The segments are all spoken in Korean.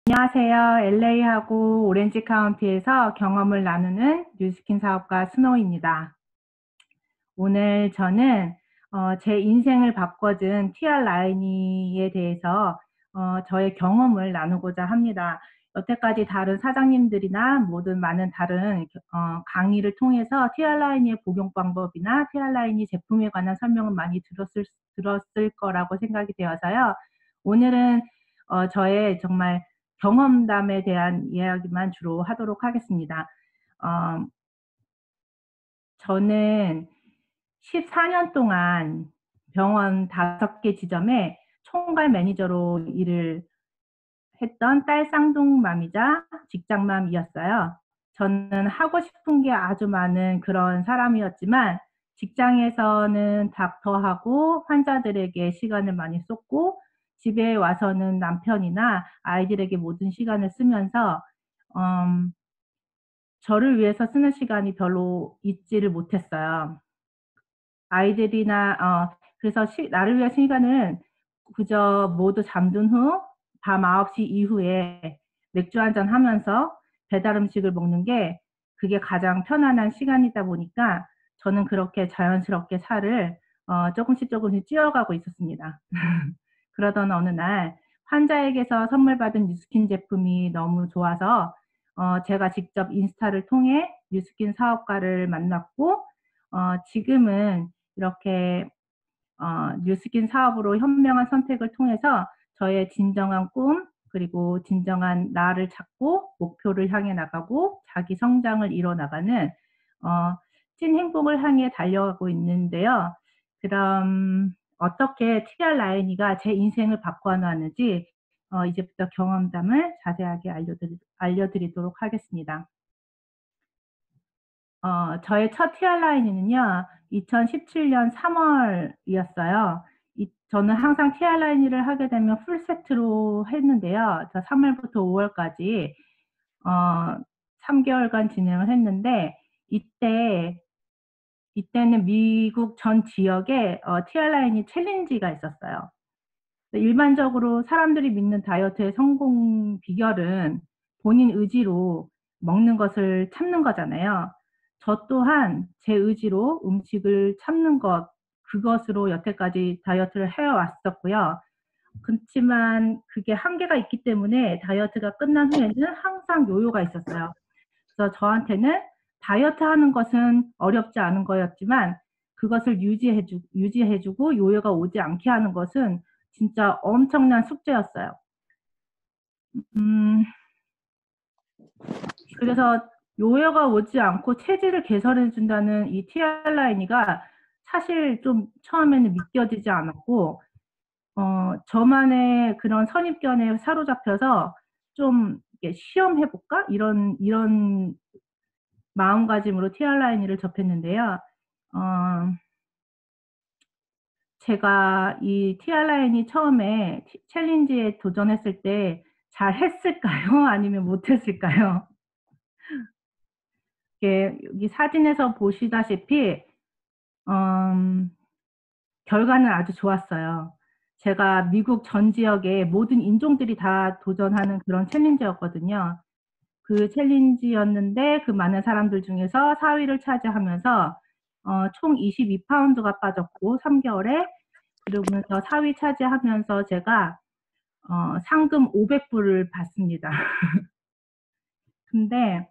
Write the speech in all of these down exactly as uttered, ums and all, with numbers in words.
안녕하세요. 엘에이하고 오렌지 카운티에서 경험을 나누는 뉴스킨 사업가 스노우입니다. 오늘 저는 어, 제 인생을 바꿔준 티알 라이니에 대해서 어, 저의 경험을 나누고자 합니다. 여태까지 다른 사장님들이나 모든 많은 다른 어, 강의를 통해서 티알 라이니의 복용 방법이나 티알 라이니 제품에 관한 설명을 많이 들었을, 들었을 거라고 생각이 되어서요. 오늘은 어, 저의 정말 경험담에 대한 이야기만 주로 하도록 하겠습니다. 어, 저는 십사 년 동안 병원 다섯 개 지점에 총괄 매니저로 일을 했던 딸 쌍둥맘이자 직장맘이었어요. 저는 하고 싶은 게 아주 많은 그런 사람이었지만 직장에서는 닥터하고 환자들에게 시간을 많이 쏟고 집에 와서는 남편이나 아이들에게 모든 시간을 쓰면서 음, 저를 위해서 쓰는 시간이 별로 있지를 못했어요. 아이들이나 어 그래서 시, 나를 위한 시간은 그저 모두 잠든 후 밤 아홉 시 이후에 맥주 한잔 하면서 배달 음식을 먹는 게 그게 가장 편안한 시간이다 보니까 저는 그렇게 자연스럽게 살을 어, 조금씩 조금씩 찌어가고 있었습니다. 그러던 어느 날 환자에게서 선물 받은 뉴스킨 제품이 너무 좋아서 어, 제가 직접 인스타를 통해 뉴스킨 사업가를 만났고 어, 지금은 이렇게 어, 뉴스킨 사업으로 현명한 선택을 통해서 저의 진정한 꿈 그리고 진정한 나를 찾고 목표를 향해 나가고 자기 성장을 이뤄 나가는 어, 찐 행복을 향해 달려가고 있는데요. 그럼 어떻게 티알 라이니가 제 인생을 바꿔놨는지 어, 이제부터 경험담을 자세하게 알려드리, 알려드리도록 하겠습니다. 어, 저의 첫 티알 라이니는요, 이천십칠 년 삼월이었어요. 이, 저는 항상 티알 라이니를 하게 되면 풀 세트로 했는데요. 저 삼월부터 오월까지 어, 삼 개월간 진행을 했는데 이때 이때는 미국 전 지역에 어, 티알 라이니 챌린지가 있었어요. 일반적으로 사람들이 믿는 다이어트의 성공 비결은 본인 의지로 먹는 것을 참는 거잖아요. 저 또한 제 의지로 음식을 참는 것, 그것으로 여태까지 다이어트를 해왔었고요. 그렇지만 그게 한계가 있기 때문에 다이어트가 끝난 후에는 항상 요요가 있었어요. 그래서 저한테는 다이어트 하는 것은 어렵지 않은 거였지만 그것을 유지해주, 유지해주고 요요가 오지 않게 하는 것은 진짜 엄청난 숙제였어요. 음, 그래서 요요가 오지 않고 체질을 개선해준다는 이 티알 라이니가 사실 좀 처음에는 믿겨지지 않았고, 어, 저만의 그런 선입견에 사로잡혀서 좀 시험해볼까? 이런, 이런 마음가짐으로 티알 라이니를 접했는데요. 어, 제가 이 티알 라인이 처음에 챌린지에 도전했을 때 잘 했을까요? 아니면 못했을까요? 여기 사진에서 보시다시피 음, 결과는 아주 좋았어요. 제가 미국 전 지역의 모든 인종들이 다 도전하는 그런 챌린지였거든요. 그 챌린지였는데 그 많은 사람들 중에서 사 위를 차지하면서 어, 총 이십이 파운드가 빠졌고 삼 개월에 그러면서 사 위 차지하면서 제가 어, 상금 오백 불을 받습니다. 근데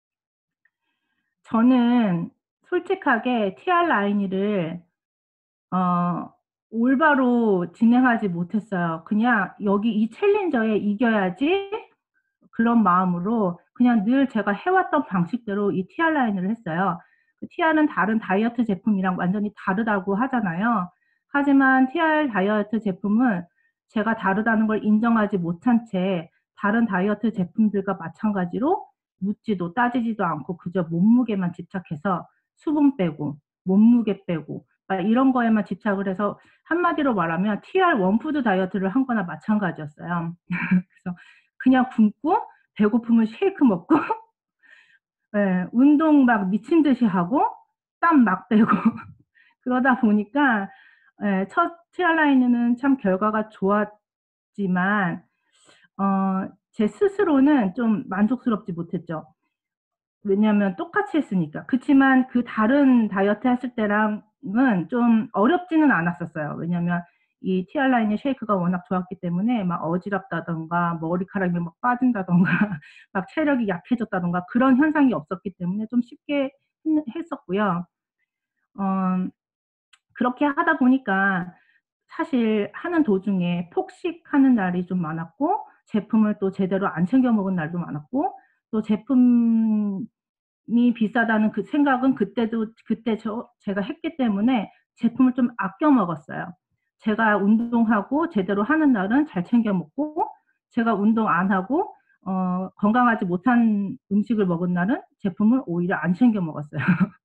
저는 솔직하게 티알 라이니를 어, 올바로 진행하지 못했어요. 그냥 여기 이 챌린저에 이겨야지 그런 마음으로 그냥 늘 제가 해왔던 방식대로 이 티알 라이니를 했어요. 티알은 다른 다이어트 제품이랑 완전히 다르다고 하잖아요. 하지만 티알 다이어트 제품은 제가 다르다는 걸 인정하지 못한 채 다른 다이어트 제품들과 마찬가지로 묻지도 따지지도 않고 그저 몸무게만 집착해서 수분 빼고 몸무게 빼고 이런 거에만 집착을 해서 한마디로 말하면 티알 원푸드 다이어트를 한 거나 마찬가지였어요. 그래서 그냥 굶고 배고프면 쉐이크 먹고 네, 운동 막 미친 듯이 하고 땀 막 빼고 그러다 보니까 네, 첫 티알 라이니는 참 결과가 좋았지만 어, 제 스스로는 좀 만족스럽지 못했죠. 왜냐하면 똑같이 했으니까. 그치만 그 다른 다이어트 했을 때랑은 좀 어렵지는 않았었어요. 왜냐하면 이 티알라인의 쉐이크가 워낙 좋았기 때문에 막 어지럽다든가 머리카락이 막 빠진다든가 막 체력이 약해졌다든가 그런 현상이 없었기 때문에 좀 쉽게 했 했었고요. 어 그렇게 하다 보니까 사실 하는 도중에 폭식하는 날이 좀 많았고 제품을 또 제대로 안 챙겨 먹은 날도 많았고 또 제품이 비싸다는 그 생각은 그때도 그때 저 제가 했기 때문에 제품을 좀 아껴 먹었어요. 제가 운동하고 제대로 하는 날은 잘 챙겨 먹고 제가 운동 안 하고 어 건강하지 못한 음식을 먹은 날은 제품을 오히려 안 챙겨 먹었어요.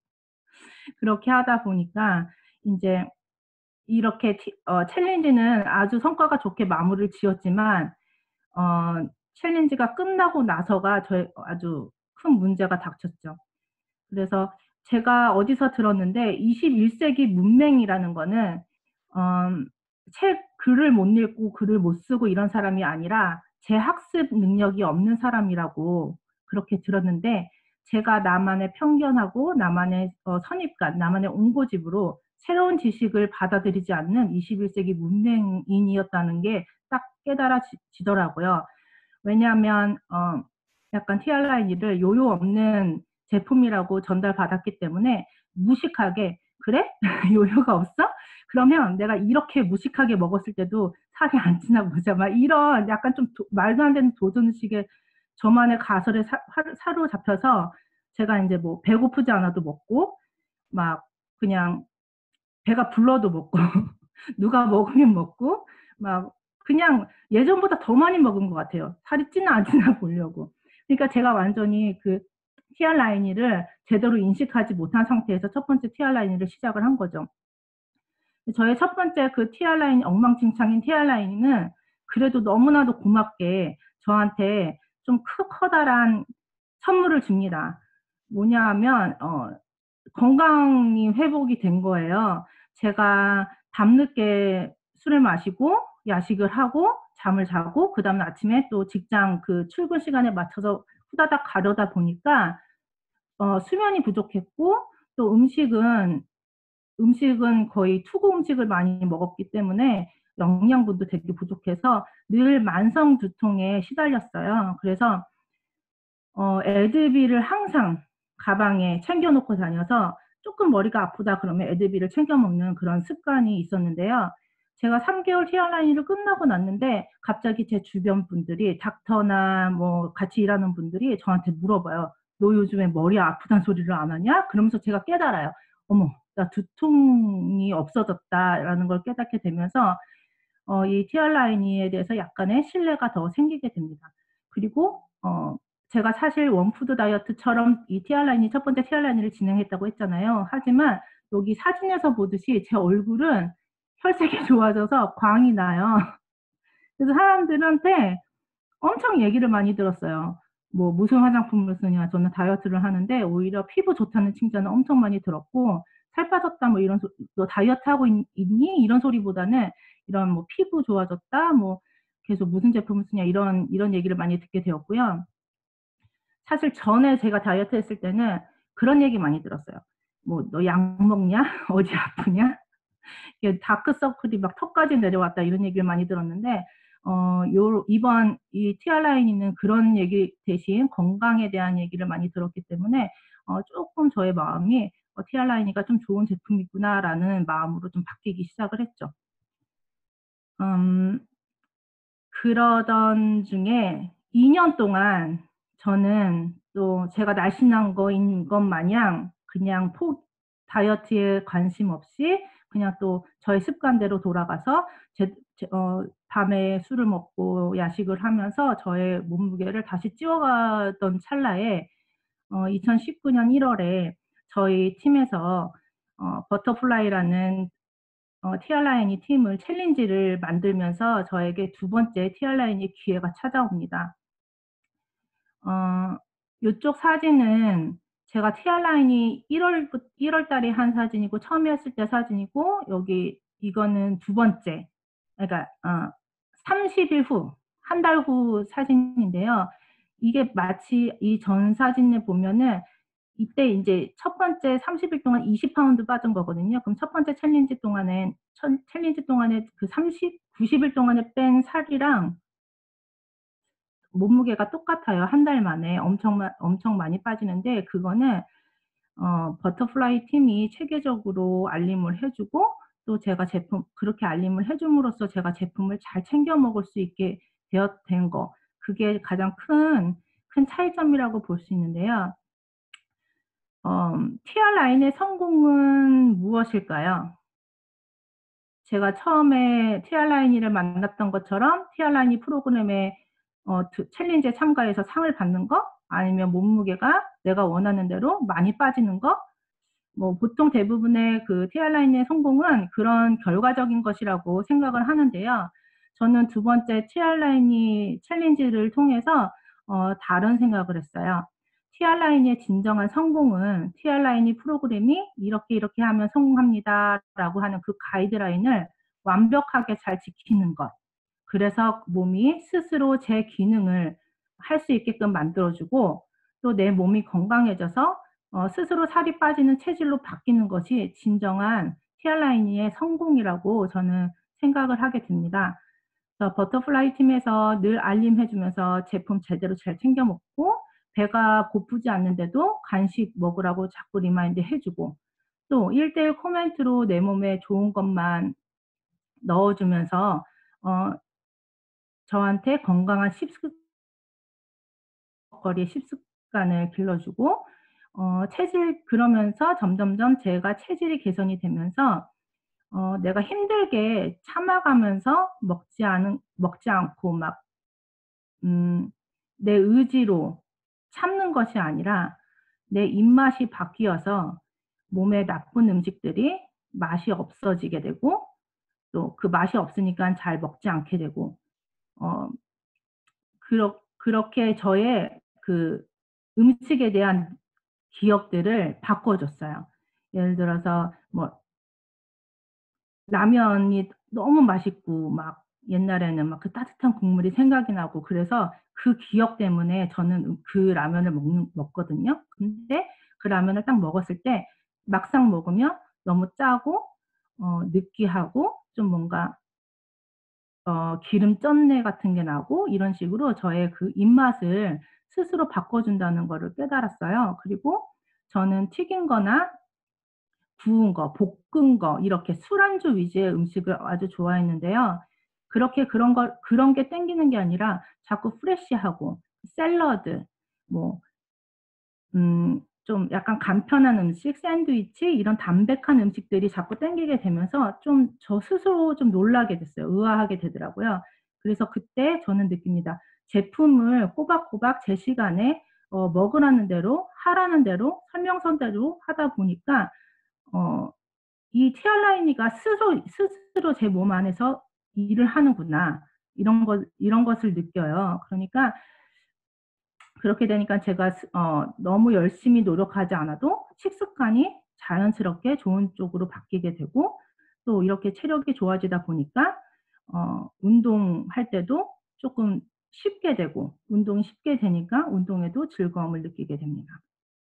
그렇게 하다 보니까 인제 이렇게 티 어 챌린지는 아주 성과가 좋게 마무리를 지었지만 어 챌린지가 끝나고 나서가 저의 아주 큰 문제가 닥쳤죠. 그래서 제가 어디서 들었는데 이십일 세기 문맹이라는 거는 어 책 글을 못 읽고 글을 못 쓰고 이런 사람이 아니라 재학습 능력이 없는 사람이라고 그렇게 들었는데 제가 나만의 편견하고 나만의 어 선입관, 나만의 옹고집으로 새로운 지식을 받아들이지 않는 이십일 세기 문맹인이었다는 게 딱 깨달아지 지더라고요. 왜냐하면 어 약간 티알라인이를 요요 없는 제품이라고 전달받았기 때문에 무식하게 "그래? 요요가 없어? 그러면 내가 이렇게 무식하게 먹었을 때도 살이 안 찌나 보자." 막 이런 약간 좀 도 말도 안 되는 도전식의 저만의 가설에 사 사로 사로잡혀서 제가 인제 뭐 배고프지 않아도 먹고 막 그냥 배가 불러도 먹고 누가 먹으면 먹고 막 그냥 예전보다 더 많이 먹은 것 같아요, 살이 찌나 안 찌나 보려고. 그러니까 제가 완전히 그 티알라이니를 제대로 인식하지 못한 상태에서 첫 번째 티알라이니를 시작을 한 거죠. 저의 첫 번째 그 티알라인 엉망진창인 티알라이니는 그래도 너무나도 고맙게 저한테 좀 크 커다란 선물을 줍니다. 뭐냐 하면 어 건강이 회복이 된 거예요. 제가 밤늦게 술을 마시고 야식을 하고 잠을 자고 그다음에 아침에 또 직장 그 출근 시간에 맞춰서 후다닥 가려다 보니까 어 수면이 부족했고 또 음식은 음식은 거의 투고 음식을 많이 먹었기 때문에 영양분도 되게 부족해서 늘 만성 두통에 시달렸어요. 그래서 어 에드빌을 항상 가방에 챙겨 놓고 다녀서 쪼끔 머리가 아프다 그러면 에드빌을 챙겨 먹는 그런 습관이 있었는데요. 제가 삼 개월 티알라이니를 끝나고 났는데 갑자기 제 주변 분들이 닥터나 뭐 같이 일하는 분들이 저한테 물어봐요. "너 요즘에 머리 아프다는 소리를 안 하냐?" 그러면서 제가 깨달아요. '어머 나 두통이 없어졌다.'라는 걸 깨닫게 되면서 어 이 티알라이니에 대해서 약간의 신뢰가 더 생기게 됩니다. 그리고 어 제가 사실 원푸드 다이어트처럼 이 티알라이니 첫 번째 티알라이니를 진행했다고 했잖아요. 하지만 여기 사진에서 보듯이 제 얼굴은 혈색이 좋아져서 광이 나요. 그래서 사람들한테 엄청 얘기를 많이 들었어요. 뭐 "무슨 화장품을 쓰냐." 저는 다이어트를 하는데 오히려 "피부 좋다."는 칭찬을 엄청 많이 들었고 "살 빠졌다." 뭐 이런 소 "너 다이어트하고 있 있니?" 이런 소리보다는 이런 뭐 "피부 좋아졌다." 뭐 계속 "무슨 제품을 쓰냐." 이런 이런 얘기를 많이 듣게 되었고요. 사실 전에 제가 다이어트 했을 때는 그런 얘기 많이 들었어요. 뭐 "너 약 먹냐? 어디 아프냐?" 이게 "다크서클이 막 턱까지 내려왔다." 이런 얘기를 많이 들었는데 어 요 이번 이 티알라이니는 그런 얘기 대신 건강에 대한 얘기를 많이 들었기 때문에 어 쪼끔 저의 마음이 '어 티알라이니가 좀 좋은 제품이구나.'라는 마음으로 좀 바뀌기 시작을 했죠. 음. 그러던 중에 이 년 동안 저는 또 제가 날씬한 거인 것 마냥 그냥 포 다이어트에 관심 없이 그냥 또 저의 습관대로 돌아가서 제 제 어 밤에 술을 먹고 야식을 하면서 저의 몸무게를 다시 찌워가던 찰나에 어 이천십구 년 일 월에 저희 팀에서 어 버터플라이라는 어 티알라이니 팀을 챌린지를 만들면서 저에게 두 번째 티알라이니 기회가 찾아옵니다. 어 요쪽 사진은 제가 티알라이니 일 월부 일 월 달에 한 사진이고 처음에 했을 때 사진이고 여기 이거는 두 번째 그러니까 어 삼십 일 후. 한 달 후 사진인데요. 이게 마치 이 전 사진을 보면은 이때 인제 첫 번째 삼십 일 동안 이십 파운드 빠진 거거든요. 그럼 첫 번째 챌린지 동안엔 천 챌린지 동안에 그 삼십 구십 일 동안에 뺀 살이랑 몸무게가 똑같아요, 한 달 만에. 엄청 마 엄청 많이 빠지는데 그거는 어 버터플라이 팀이 체계적으로 알림을 해 주고 또 제가 제품 그렇게 알림을 해 줌으로써 제가 제품을 잘 챙겨 먹을 수 있게 되었 된 거. 그게 가장 큰, 큰 차이점이라고 볼 수 있는데요. 어 티알 라인의 성공은 무엇일까요? 제가 처음에 티알 라인이를 만났던 것처럼 티알 라인이 프로그램에 어 드 챌린지에 참가해서 상을 받는 거? 아니면 몸무게가 내가 원하는 대로 많이 빠지는 거? 뭐 보통 대부분의 그 티알 라인의 성공은 그런 결과적인 것이라고 생각을 하는데요. 저는 두 번째 티알 라인이 챌린지를 통해서 어 다른 생각을 했어요. 티알 라인의 진정한 성공은 티알 라인이 프로그램이 "이렇게, 이렇게 하면 성공합니다."라고 하는 그 가이드라인을 완벽하게 잘 지키는 것. 그래서 몸이 스스로 제 기능을 할 수 있게끔 만들어 주고 또 내 몸이 건강해져서 어 스스로 살이 빠지는 체질로 바뀌는 것이 진정한 티알 라인의 성공이라고 저는 생각을 하게 됩니다. 그래서 버터플라이 팀에서 늘 알림해 주면서 제품 제대로 잘 챙겨 먹고 배가 고프지 않는데도 간식 먹으라고 자꾸 리마인드 해 주고 또 일 대 일 코멘트로 내 몸에 좋은 것만 넣어 주면서 어 저한테 건강한 식습 거리의 식습관을 길러 주고 어 체질 그러면서 점점점 제가 체질이 개선이 되면서 어 내가 힘들게 참아가면서 먹지 않은 먹지 않고 막 음 내 의지로 참는 것이 아니라 내 입맛이 바뀌어서 몸에 나쁜 음식들이 맛이 없어지게 되고 또 그 맛이 없으니깐 잘 먹지 않게 되고 어 그렇 그렇게 저의 그 음식에 대한 기억들을 바꿔 줬어요. 예를 들어서 뭐 라면이 너무 맛있고 막 옛날에는 막 그 따뜻한 국물이 생각이 나고 그래서 그 기억 때문에 저는 음 그 라면을 먹는 먹거든요. 근데 그 라면을 딱 먹었을 때 막상 먹으면 너무 짜고 어 느끼하고 좀 뭔가 어 기름 쩐내 같은 게 나고 이런 식으로 저의 그 입맛을 스스로 바꿔 준다는 거를 깨달았어요. 그리고 저는 튀긴 거나 구운 거, 볶은 거 이렇게 술안주 위주의 음식을 아주 좋아했는데요. 그렇게 그런 걸 그런 게 땡기는 게 아니라 자꾸 프레시하고 샐러드 뭐 음 좀 약간 간편한 음식, 샌드위치 이런 담백한 음식들이 자꾸 땡기게 되면서 좀 저 스스로 좀 놀라게 됐어요. 의아하게 되더라고요. 그래서 그때 저는 느낍니다. 제품을 꼬박꼬박 제 시간에 어 먹으라는 대로 하라는 대로 설명서대로 하다 보니까 어 이 티알 라인이가 스스로 스스로 제 몸 안에서 일을 하는구나. 이런 것 이런 것을 느껴요. 그러니까 그렇게 되니까 제가 스 어 너무 열심히 노력하지 않아도 식습관이 자연스럽게 좋은 쪽으로 바뀌게 되고 또 이렇게 체력이 좋아지다 보니까 어 운동할 때도 쪼끔 쉽게 되고 운동이 쉽게 되니까 운동에도 즐거움을 느끼게 됩니다.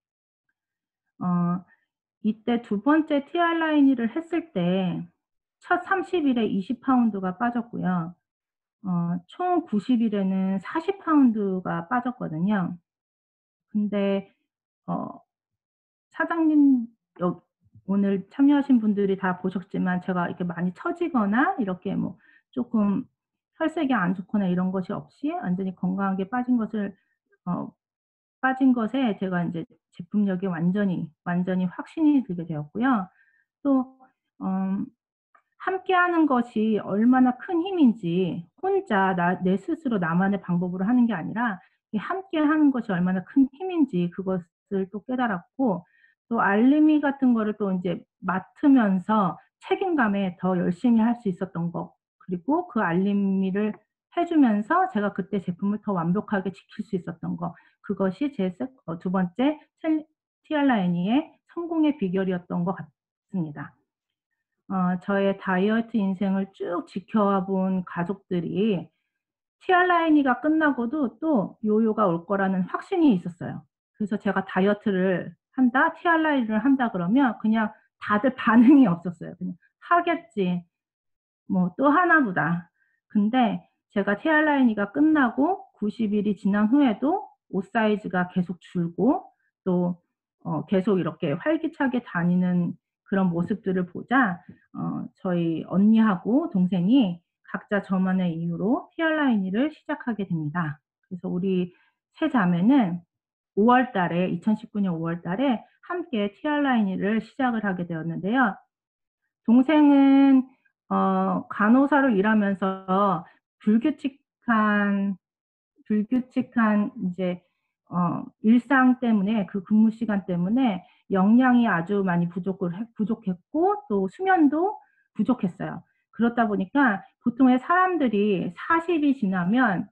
어 이때 두 번째 티알 라인이를 했을 때 첫 삼십 일에 이십 파운드가 빠졌고요. 어 총 구십 일에는 사십 파운드가 빠졌거든요. 근데 어 사장님 여 오늘 참여하신 분들이 다 보셨지만 제가 이렇게 많이 처지거나 이렇게 뭐 쪼끔 혈색이 안 좋거나 이런 것이 없이 완전히 건강하게 빠진 것을 어 빠진 것에 제가 인제 제품력이 완전히, 완전히 확신이 들게 되었고요. 또 어 함께하는 것이 얼마나 큰 힘인지 혼자 나 내 스스로 나만의 방법으로 하는 게 아니라 이 함께하는 것이 얼마나 큰 힘인지 그것을 또 깨달았고 또 알림이 같은 거를 또 인제 맡으면서 책임감에 더 열심히 할 수 있었던 거 그리고 그 알림이를 해 주면서 제가 그때 제품을 더 완벽하게 지킬 수 있었던 거 그것이 제 세 어 두 번째 챌 티알 라인이의 성공의 비결이었던 것 같습니다. 어 저의 다이어트 인생을 쭉 지켜와 본 가족들이 티알라이니가 끝나고도 또 요요가 올 거라는 확신이 있었어요. 그래서 제가 다이어트를 한다, 티알라이니를 한다 그러면 그냥 다들 반응이 없었어요. 그냥 '하겠지. 뭐 또 하나 보다.' 근데 제가 티알라이니가 끝나고 구십 일이 지난 후에도 옷 사이즈가 계속 줄고 또 어 계속 이렇게 활기차게 다니는 그런 모습들을 보자 어 저희 언니하고 동생이 각자 저만의 이유로 티알라이니를 시작하게 됩니다. 그래서 우리 세 자매는 오월 달에 이천십구 년 오월 달에 함께 티알라이니를 시작을 하게 되었는데요. 동생은 어 간호사로 일하면서 불규칙한 불규칙한 인제 어 일상 때문에 그 근무 시간 때문에 영양이 아주 많이 부족을 했 부족했고 또 수면도 부족했어요. 그렇다 보니까 보통의 사람들이 사십이 지나면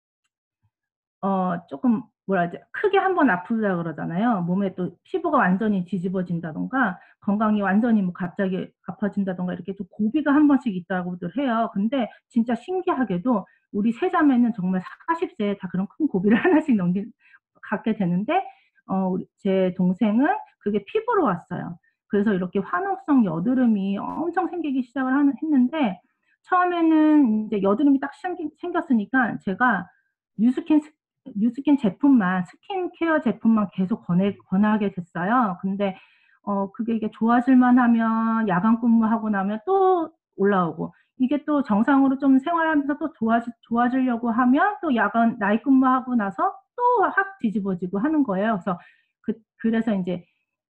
어 쪼끔 뭐라 하지? 크게 한 번 아프다 그러잖아요. 몸에 또 피부가 완전히 뒤집어진다든가 건강이 완전히 뭐 갑자기 아파진다든가 이렇게 좀 고비가 한 번씩 있다고들 해요. 근데 진짜 신기하게도 우리 세 자매는 정말 사십 세에 다 그런 큰 고비를 하나씩 넘길 갖게 되는데 어 우리 제 동생은 그게 피부로 왔어요. 그래서 이렇게 화농성 여드름이 엄청 생기기 시작을 하는 했는데 처음에는 인제 여드름이 딱 생긴 생겼으니까 제가 뉴스킨 스 뉴스킨 제품만 스킨케어 제품만 계속 권해 권하게 됐어요. 근데 어 그게 이게 좋아질만 하면 야간 근무하고 나면 또 올라오고 이게 또 정상으로 좀 생활하면서 또 좋아지 좋아지려고 하면 또 야간 나잇 근무하고 나서 또 확 뒤집어지고 하는 거예요. 그래서 그 그래서 인제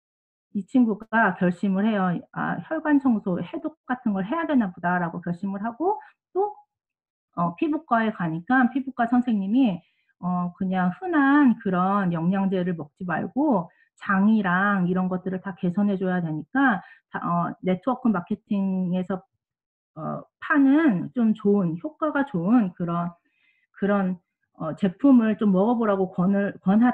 이 친구가 결심을 해요. '아 혈관 청소, 해독 같은 걸 해야 되나 보다.'라고 결심을 하고 또 어 피부과에 가니까 피부과 선생님이 어 그냥 흔한 그런 영양제를 먹지 말고 장이랑 이런 것들을 다 개선해 줘야 되니까 다 어 네트워크 마케팅에서 어 파는 좀 좋은 효과가 좋은 그런 그런 어 제품을 좀 먹어 보라고 권을 권하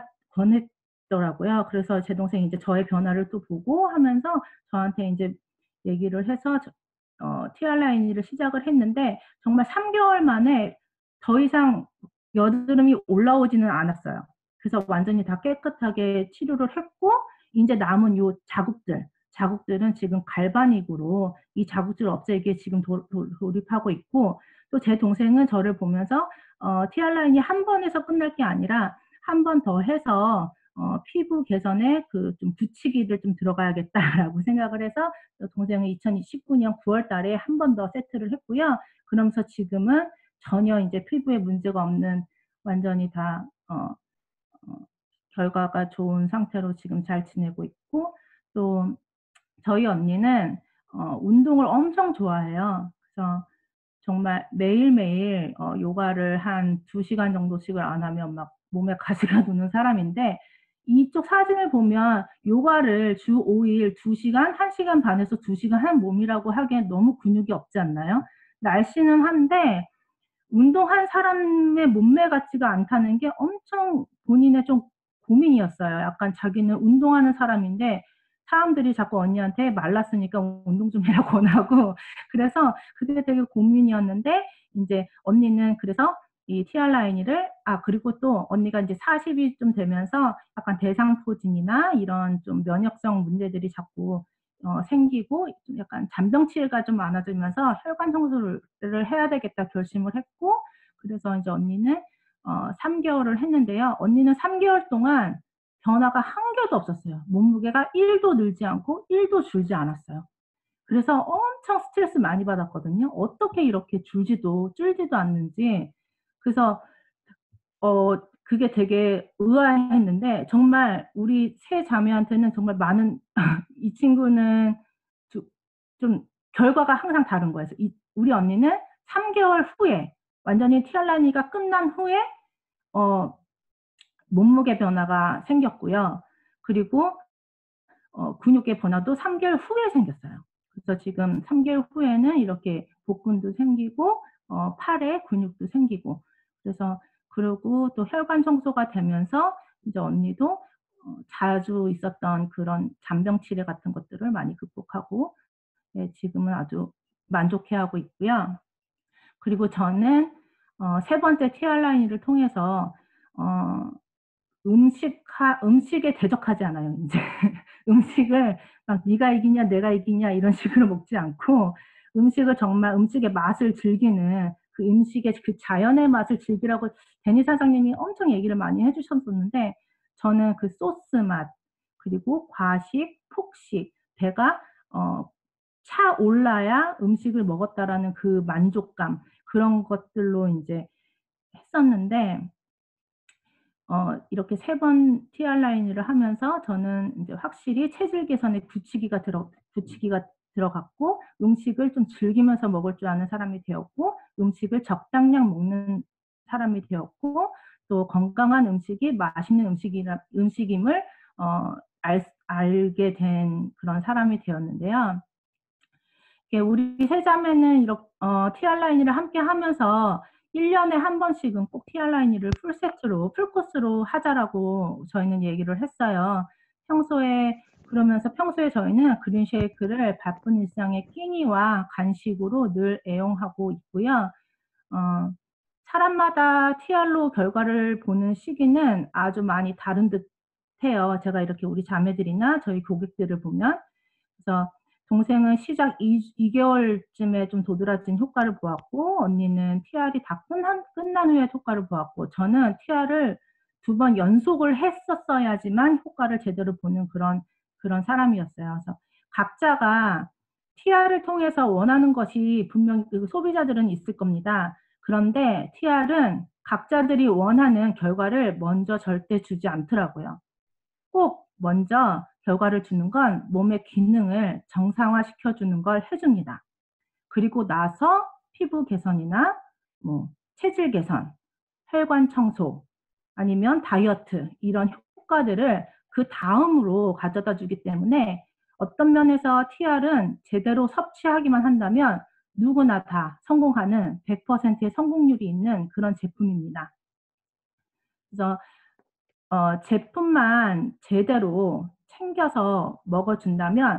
권했더라고요. 그래서 제 동생이 인제 저의 변화를 또 보고 하면서 저한테 인제 얘기를 해서 저 어 티알라이니를 시작을 했는데 정말 삼 개월 만에 더 이상 여드름이 올라오지는 않았어요. 그래서 완전히 다 깨끗하게 치료를 했고 인제 남은 요 자국들, 자국들은 지금 갈바닉으로 이 자국들을 없애기에 지금 돌 돌 돌입하고 있고 또 제 동생은 저를 보면서 어 "티알라이니 한 번 해서 끝날 게 아니라 한 번 더 해서 어 피부 개선에 그 좀 붙이기를 좀 들어가야겠다."라고 생각을 해서 또 동생은 이천십구 년 구월 달에 한 번 더 세트를 했고요. 그러면서 지금은 전혀 인제 피부에 문제가 없는 완전히 다 어 어 결과가 좋은 상태로 지금 잘 지내고 있고 또 저희 언니는 어 운동을 엄청 좋아해요. 그래서 정말 매일매일 어 요가를 한 두 시간 정도씩을 안 하면 막 몸에 가시가 도는 사람인데 이쪽 사진을 보면 요가를 주 오 일 두 시간, 한 시간 반에서 두 시간 한 몸이라고 하기엔 너무 근육이 없지 않나요? 날씬은 한데 운동한 사람의 몸매 같지가 않다는 게 엄청 본인의 좀 고민이었어요. 약간 자기는 운동하는 사람인데 사람들이 자꾸 언니한테 "말랐으니까 운동 좀 해라." 권하고 그래서 그게 되게 고민이었는데 인제 언니는 그래서 이 티알라이니를 아 그리고 또 언니가 인제 사십이 좀 되면서 약간 대상포진이나 이런 좀 면역성 문제들이 자꾸 어 생기고 좀 약간 잔병치레가 좀 많아지면서 '혈관 청소를 를 해야 되겠다.' 결심을 했고 그래서 인제 언니는 어 삼 개월을 했는데요. 언니는 삼 개월 동안 변화가 한 개도 없었어요. 몸무게가 일 도 늘지 않고 일 도 줄지 않았어요. 그래서 엄청 스트레스 많이 받았거든요. 어떻게 이렇게 줄지도 줄지도 않는지. 그래서 어 그게 되게 의아했는데 정말 우리 세 자매한테는 정말 많은 이 친구는 조 좀 결과가 항상 다른 거예요. 그래서 이 우리 언니는 삼 개월 후에 완전히 티알라이니가 끝난 후에 어 몸무게 변화가 생겼고요. 그리고 어 근육의 변화도 삼 개월 후에 생겼어요. 그래서 지금 삼 개월 후에는 이렇게 복근도 생기고 어 팔에 근육도 생기고 그래서 그러고 또 혈관 청소가 되면서 이제 언니도 어 자주 있었던 그런 잔병치레 같은 것들을 많이 극복하고 네 지금은 아주 만족해하고 있고요. 그리고 저는 어 세 번째 티알 라인을 통해서 어 음식하 음식에 대적하지 않아요 인제. 음식을 막 "네가 이기냐 내가 이기냐." 이런 식으로 먹지 않고 음식을 정말 음식의 맛을 즐기는 그 음식의 그 자연의 맛을 즐기라고 데니 사장님이 엄청 얘기를 많이 해 주셨었는데 저는 그 소스 맛 그리고 과식, 폭식, 배가 어 차올라야 '음식을 먹었다.'라는 그 만족감 그런 것들로 인제 했었는데 어 이렇게 세 번 티알 라인을 하면서 저는 인제 확실히 체질 개선에 굳히기가 들어 굳히기가 들어갔고 음식을 좀 즐기면서 먹을 줄 아는 사람이 되었고 음식을 적당량 먹는 사람이 되었고 또 건강한 음식이 맛있는 음식이라 음식임을 어 알 스 알게 된 그런 사람이 되었는데요. 이게 우리 세 자매는 이렇 어 티알 라인을 함께 하면서 일 년에 한 번씩은 꼭 티알 라인을 풀 세트로 풀 코스로 하자라고 저희는 얘기를 했어요. 평소에 그러면서 평소에 저희는 그린 쉐이크를 바쁜 일상의 끼니와 간식으로 늘 애용하고 있고요. 어 사람마다 티알로 결과를 보는 시기는 아주 많이 다른 듯해요. 제가 이렇게 우리 자매들이나 저희 고객들을 보면. 그래서 동생은 시작 이 이 개월쯤에 좀 도드라진 효과를 보았고 언니는 티알이 다 끝난 끝난 후에 효과를 보았고 저는 티알을 두 번 연속을 했었어야지만 효과를 제대로 보는 그런 그런 사람이었어요. 그래서 각자가 티알을 통해서 원하는 것이 분명히 그 소비자들은 있을 겁니다. 그런데 티알은 각자들이 원하는 결과를 먼저 절대 주지 않더라고요. 꼭 먼저 결과를 주는 건 몸의 기능을 정상화시켜 주는 걸 해 줍니다. 그리고 나서 피부 개선이나 뭐 체질 개선, 혈관 청소 아니면 다이어트 이런 효과들을 그다음으로 가져다 주기 때문에 어떤 면에서 티알은 제대로 섭취하기만 한다면 누구나 다 성공하는 백 퍼센트의 성공률이 있는 그런 제품입니다. 그래서 어 제품만 제대로 챙겨서 먹어 준다면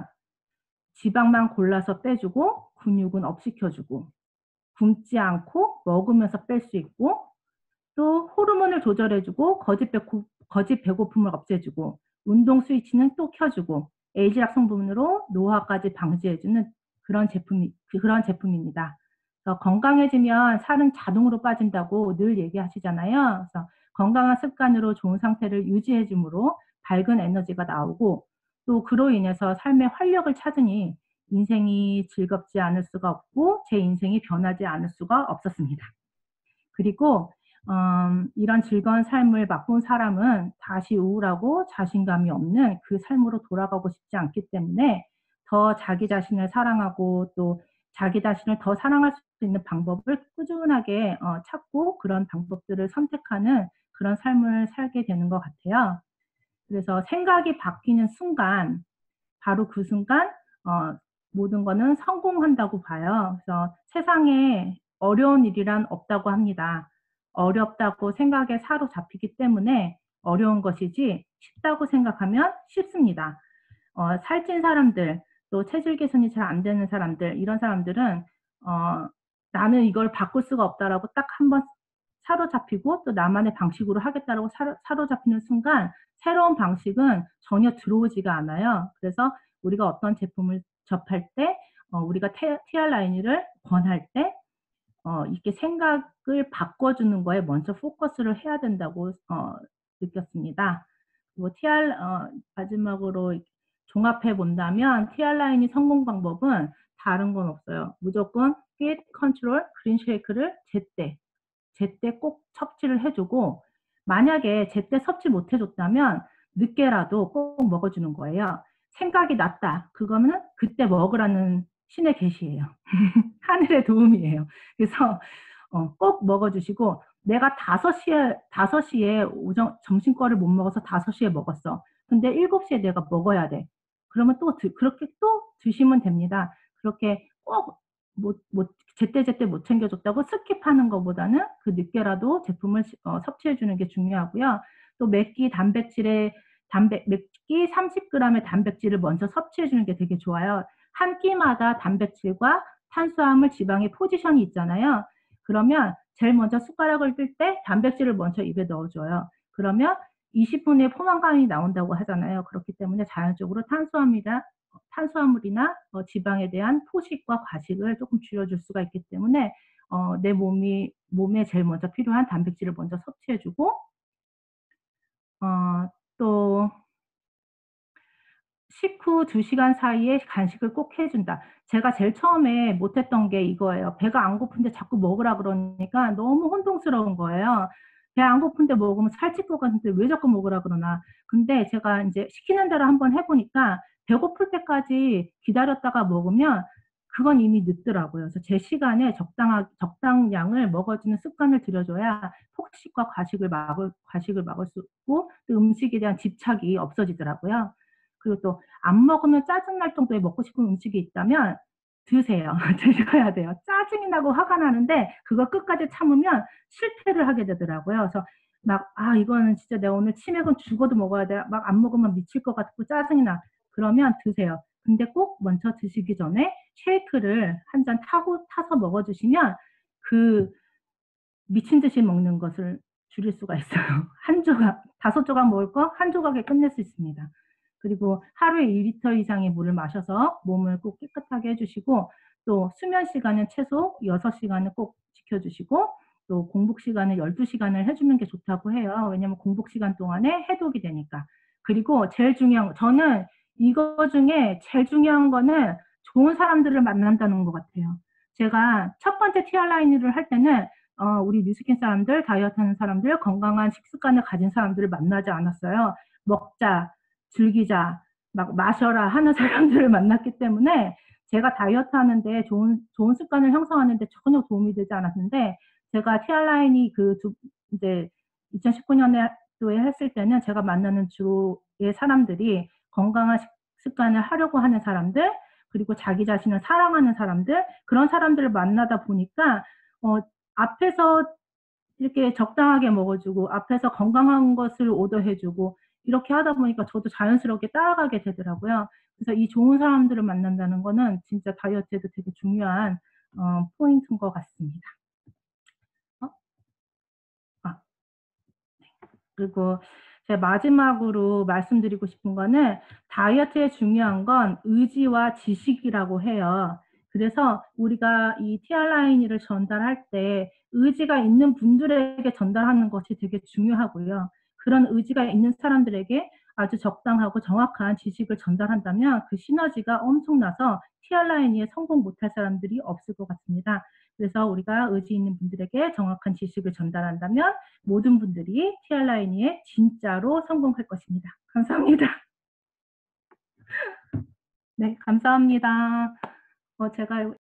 지방만 골라서 빼 주고 근육은 업시켜 주고 굶지 않고 먹으면서 뺄 수 있고 또 호르몬을 조절해 주고 거짓 배고 거짓 배고픔을 없애 주고 운동 스위치는 또 켜 주고 에이지락 성분으로 노화까지 방지해 주는 그런 제품이 그런 제품입니다. 그래서 "건강해지면 살은 자동으로 빠진다."고 늘 얘기하시잖아요. 그래서 건강한 습관으로 좋은 상태를 유지해 줌으로 밝은 에너지가 나오고 또 그로 인해서 삶의 활력을 찾으니 인생이 즐겁지 않을 수가 없고 제 인생이 변하지 않을 수가 없었습니다. 그리고 음 이런 즐거운 삶을 맛본 사람은 다시 우울하고 자신감이 없는 그 삶으로 돌아가고 싶지 않기 때문에 더 자기 자신을 사랑하고 또 자기 자신을 더 사랑할 수 있는 방법을 꾸준하게 어 찾고 그런 방법들을 선택하는 그런 삶을 살게 되는 것 같아요. 그래서 생각이 바뀌는 순간 바로 그 순간 어 모든 거는 성공한다고 봐요. 그래서 세상에 어려운 일이란 없다고 합니다. 어렵다고 생각에 사로잡히기 때문에 어려운 것이지 쉽다고 생각하면 쉽습니다. 어 살찐 사람들 또 체질 개선이 잘 안 되는 사람들 이런 사람들은 어 '나는 이걸 바꿀 수가 없다.'라고 딱 한 번 사로잡히고 또 '나만의 방식으로 하겠다.'라고 사로 사로잡히는 순간 새로운 방식은 전혀 들어오지가 않아요. 그래서 우리가 어떤 제품을 접할 때 어 우리가 테 티알 라인을 권할 때 어 이렇게 생각을 바꿔 주는 거에 먼저 포커스를 해야 된다고 어 느꼈습니다. 그리고 티알 어 마지막으로 종합해 본다면 티알 라인의 성공 방법은 다른 건 없어요. 무조건 핏 컨트롤 그린 쉐이크를 제때, 제때 꼭 섭취를 해 주고 만약에 제때 섭취 못 해 줬다면 늦게라도 꼭 먹어 주는 거예요. 생각이 났다. 그거는 그때 먹으라는 신의 계시예요. 하늘의 도움이에요. 그래서 어 꼭 먹어 주시고 내가 다섯 시에 다섯 시에 오정 점심 거를 못 먹어서 다섯 시에 먹었어. 근데 일곱 시에 내가 먹어야 돼. 그러면 또 드 그렇게 또 드시면 됩니다. 그렇게 꼭 못 못 제때제때 못 챙겨 줬다고 스킵하는 것보다는 그 늦게라도 제품을 시 어 섭취해 주는 게 중요하고요. 또 몇 끼 단백질에 단백 몇 끼 삼십 그램의 단백질을 먼저 섭취해 주는 게 되게 좋아요. 한 끼마다 단백질과 탄수화물, 지방의 포지션이 있잖아요. 그러면 제일 먼저 숟가락을 뜰 때 단백질을 먼저 입에 넣어 줘요. 그러면 이십 분에 포만감이 나온다고 하잖아요. 그렇기 때문에 자연적으로 탄수화물이나 탄수화물이나 어 지방에 대한 포식과 과식을 쪼끔 줄여줄 수가 있기 때문에 어 내 몸이 몸에 제일 먼저 필요한 단백질을 먼저 섭취해 주고 어 또 식후 두 시간 사이에 간식을 꼭 해 준다. 제가 제일 처음에 못했던 게 이거예요. 배가 안 고픈데 자꾸 먹으라 그러니까 너무 혼동스러운 거예요. 배 안 고픈데 먹으면 살찔 것 같은데 왜 자꾸 먹으라 그러나. 근데 제가 인제 시키는 대로 한번 해 보니까 배고플 때까지 기다렸다가 먹으면 그건 이미 늦더라고요. 그래서 제 시간에 적당하 적당량을 먹어 주는 습관을 들여 줘야 폭식과 과식을 막을 과식을 막을 수 있고 또 음식에 대한 집착이 없어지더라고요. 그리고 또 안 먹으면 짜증 날 정도의 먹고 싶은 음식이 있다면 드세요. 드셔야 돼요. 짜증이 나고 화가 나는데 그걸 끝까지 참으면 실패를 하게 되더라고요. 그래서 막 '아 이거는 진짜 내가 오늘 치맥은 죽어도 먹어야 돼. 막 안 먹으면 미칠 것 같고 짜증이 나.' 그러면 드세요. 근데 꼭 먼저 드시기 전에 쉐이크를 한 잔 타고 타서 먹어 주시면 그 미친 듯이 먹는 것을 줄일 수가 있어요. 한 조각, 다섯 조각 먹을 거 한 조각에 끝낼 수 있습니다. 그리고 하루에 이 리터 이상의 물을 마셔서 몸을 꼭 깨끗하게 해 주시고 또 수면 시간은 최소 여섯 시간을 꼭 지켜 주시고 또 공복 시간을 열두 시간을 해 주는 게 좋다고 해요. 왜냐하면 공복 시간 동안에 해독이 되니까. 그리고 제일 중요한 거 저는 이거 중에 제일 중요한 거는 좋은 사람들을 만난다는 것 같아요. 제가 첫 번째 티알아이니를 할 때는 어 우리 뉴스킨 사람들, 다이어트하는 사람들, 건강한 식습관을 가진 사람들을 만나지 않았어요. 먹자, 즐기자, 막 마셔라 하는 사람들을 만났기 때문에 제가 다이어트하는 데 좋은 좋은 습관을 형성하는 데 전혀 도움이 되지 않았는데 제가 티알아이니 그 두 이제 이천십구 년에 도에 했을 때는 제가 만나는 주의 사람들이 건강한 식 습관을 하려고 하는 사람들 그리고 자기 자신을 사랑하는 사람들 그런 사람들을 만나다 보니까 어 앞에서 이렇게 적당하게 먹어 주고 앞에서 건강한 것을 오더해 주고 이렇게 하다 보니까 저도 자연스럽게 따라가게 되더라고요. 그래서 이 좋은 사람들을 만난다는 거는 진짜 다이어트에도 되게 중요한 어 포인트인 것 같습니다. 어? 아. 네. 그리고 제가 마지막으로 말씀드리고 싶은 거는 다이어트에 중요한 건 의지와 지식이라고 해요. 그래서 우리가 이 티알아이니를 전달할 때 의지가 있는 분들에게 전달하는 것이 되게 중요하고요. 그런 의지가 있는 사람들에게 아주 적당하고 정확한 지식을 전달한다면 그 시너지가 엄청나서 티알아이니에 성공 못할 사람들이 없을 것 같습니다. 그래서 우리가 의지 있는 분들에게 정확한 지식을 전달한다면 모든 분들이 티알아이니에 진짜로 성공할 것입니다. 감사합니다. 네 감사합니다. 어 제가